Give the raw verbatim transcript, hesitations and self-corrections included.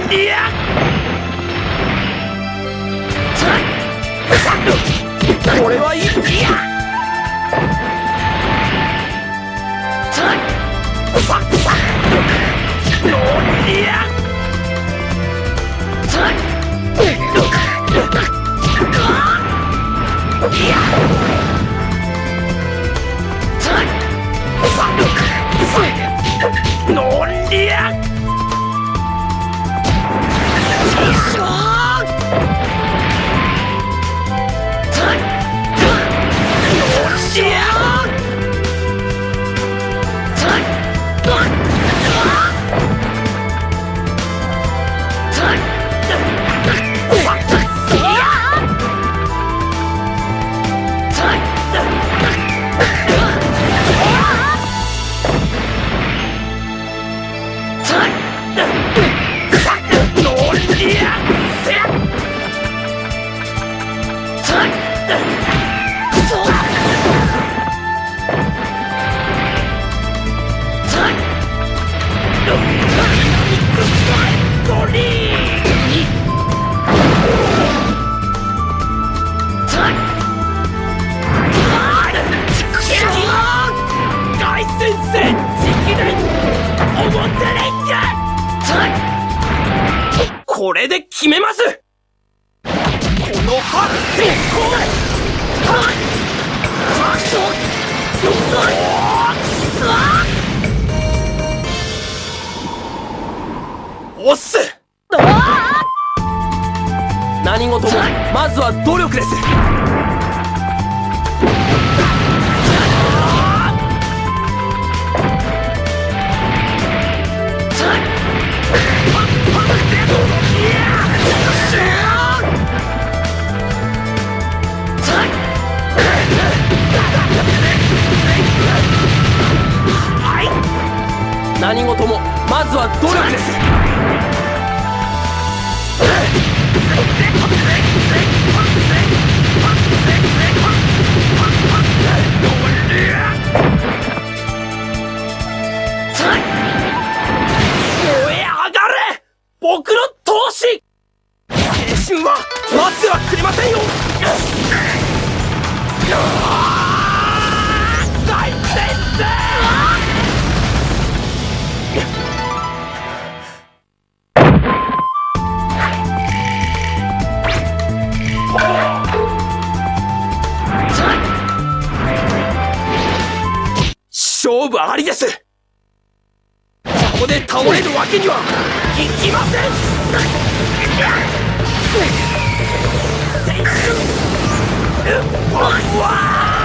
りゃこれはいい。いやのりゃいやのりゃこれで決めます。この発戦おっす。何事もまずは努力です。何事もまずは努力です。燃え上がれ僕の闘志。青春は待ってはくれませんよ。大先生勝負ありです。ここで倒れるわけにはいきません。青春うっぽんわー